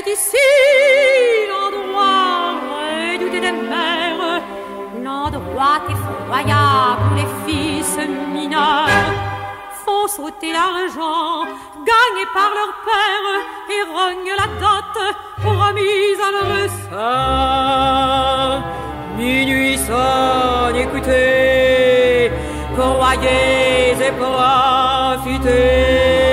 ici l'endroit redouté des mères, l'endroit effroyable où les fils mineurs font sauter l'argent gagné par leur père et rognent la dot promise à leur sein. Minuit sonne, écoutez, croyez et profitez.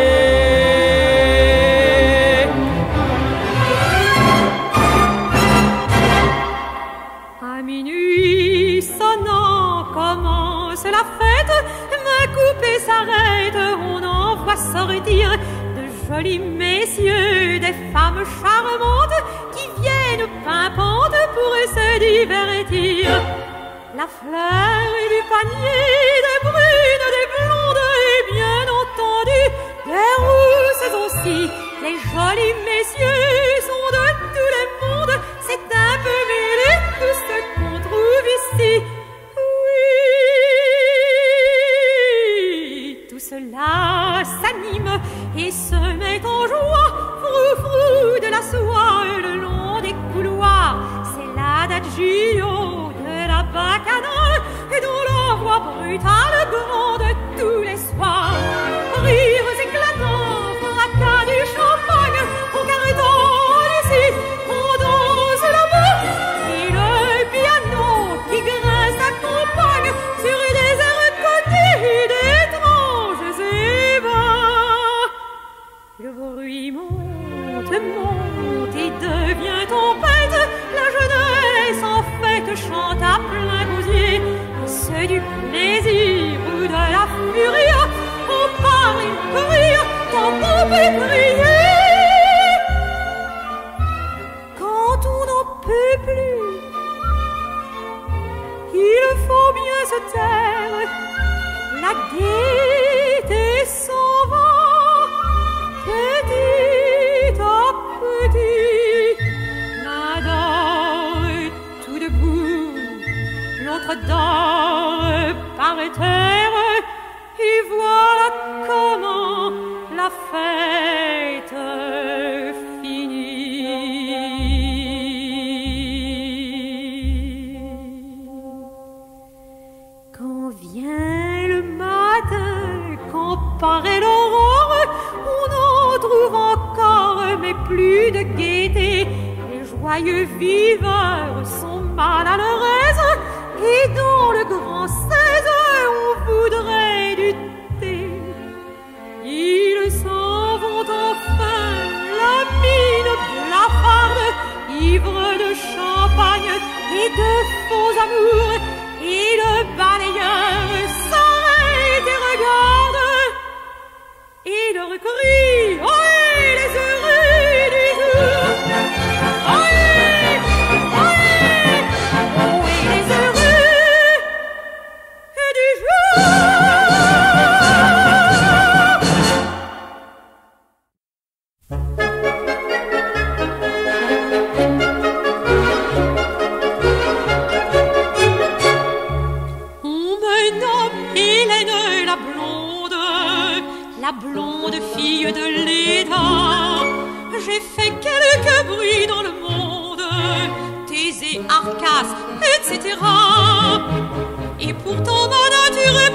À minuit sonnant commence la fête, ma coupée s'arrête, on en voit sortir de jolis messieurs, des femmes charmantes qui viennent pimpantes pour se divertir. La fleur du panier, des brunes, des blondes et bien entendu des rousses aussi. Les jolis messieurs sont de tous les mondes, c'est un peu mêlé tout ce qu'on trouve ici. Oui, tout cela s'anime et se met en joie, frou-frou de la soie le long des couloirs. C'est l'adagio de la bacchanale et dont l'envoi brutal gronde tous les soirs. Rires éclatants, fracas du champagne, au carton ici, on danse là-bas, et le piano qui grince accompagne sur des airs connus d'étranges ébats. Le bruit monte, monte et devient tempête, la jeunesse en fête chante à plein gosier, et c'est du plaisir ou de la furie, on parle et on rire, tant on peut crier. Quand on n'en peut plus, il faut bien se taire, la gaieté s'en va, petit à petit. L'un dort tout debout, l'autre dort par terre, et voilà comment la fête finit. Quand vient le matin, quand paraît l'aurore, on en trouve encore, mais plus de gaieté. Les joyeux viveurs sont mal à leur aise, et dans le grand 16, on voudrait du thé. Ils s'en vont enfin, la mine blafarde, ivre de champagne et de faux amours, et le balayeur s'arrête et regarde, et leur crie « Ohé, les heureux du jour ! Ohé, ohé, ohé, les heureux du jour !» La blonde fille de l'État, j'ai fait quelques bruits dans le monde, Thésée, Arcas, etc. Et pourtant ma nature est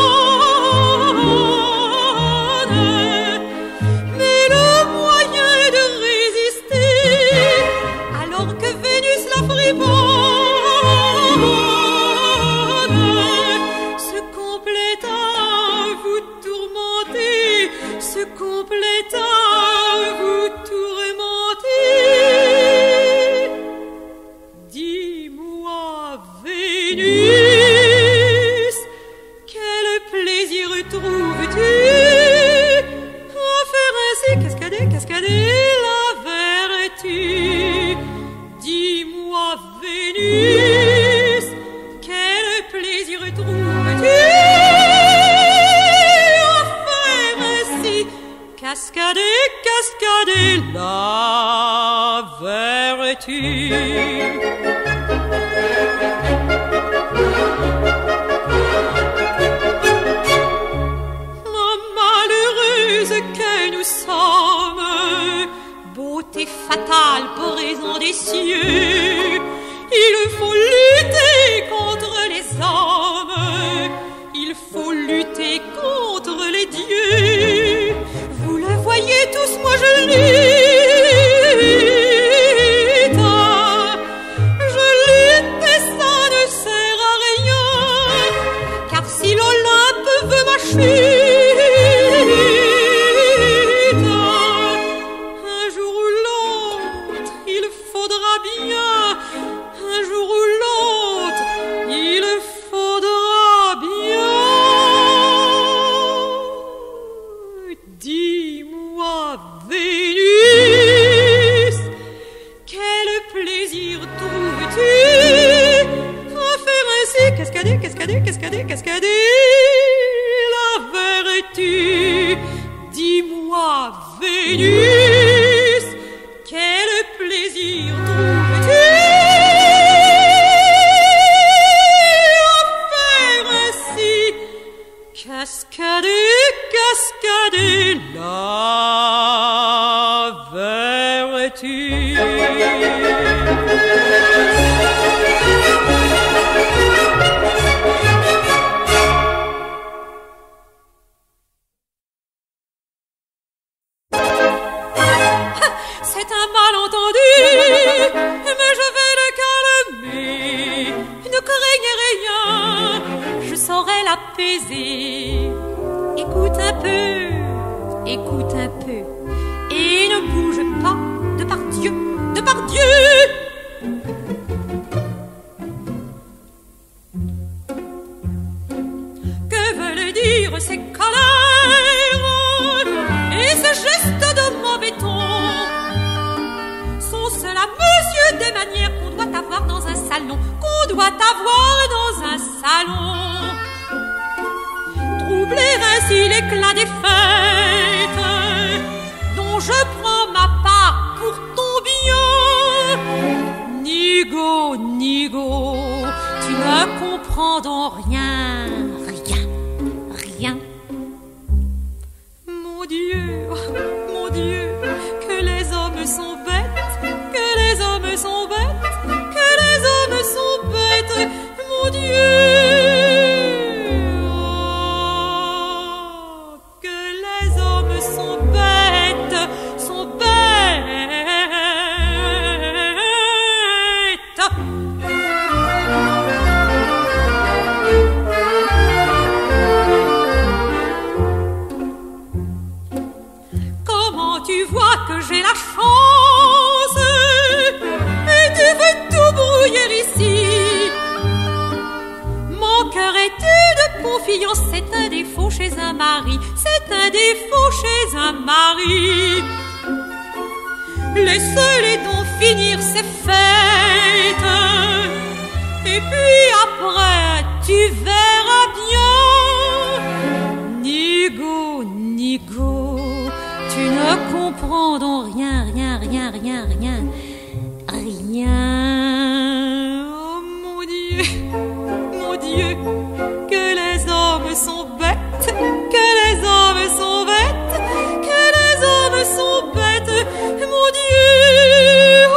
bonne, mais le moyen de résister, alors que Vénus la friponne se complète à vous tourmenter, se complète à vous tourmenter. Dis-moi, Vénus, quel plaisir trouves-tu à faire ainsi cascader, cascader la vertu? Dis-moi, Vénus, quel plaisir trouves-tu à faire ainsi cascader, cascader la vertu? Malheureuse que nous sommes, beauté fatale les cieux. Il faut lutter contre les hommes, il faut lutter contre les dieux. Vous le voyez tous, moi je lutte. Je lutte et ça ne sert à rien, car si l'Olympe veut ma chute, un jour ou l'autre, il faudra bien, un jour ou l'autre, il faudra bien. Dis-moi, Vénus, quel plaisir trouves-tu à faire ainsi cascader, cascader, cascader, cascader la vertu? Dis-moi, Vénus, quel plaisir trouves-tu à faire ainsi cascader, cascader la vertu? C'est un malentendu, mais je vais le calmer. Ne craignez rien, je saurai l'apaiser. Écoute un peu, et ne bouge pas, de par Dieu, de par Dieu. Que veulent dire ces colères et ces gestes de mauvais ton? Sont cela, monsieur, des manières qu'on doit avoir dans un salon, qu'on doit avoir dans un salon? Troubler ainsi l'éclat des fêtes, dont je prends ma part pour ton bien. Nigo, Nigo, tu ne comprends donc rien, rien, rien. Mon Dieu, que les hommes sont bêtes, que les hommes sont bêtes, que les hommes sont bêtes, mon Dieu. Que les hommes sont bêtes, sont bêtes. Comment tu vois que j'ai la chance et tu veux tout brouiller ici? Mon cœur est une confiance, c'est un défaut chez un mari, c'est un défaut chez un mari. Laisse-les donc finir ces fêtes, et puis après tu verras bien. Nigo, Nigo, tu ne comprends donc rien, rien, rien, rien, rien, rien. Oh mon Dieu, que les hommes sont bêtes, que les hommes sont bêtes, que les hommes sont bêtes, mon Dieu. Oh,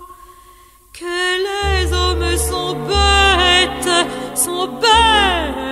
que les hommes sont bêtes, sont bêtes.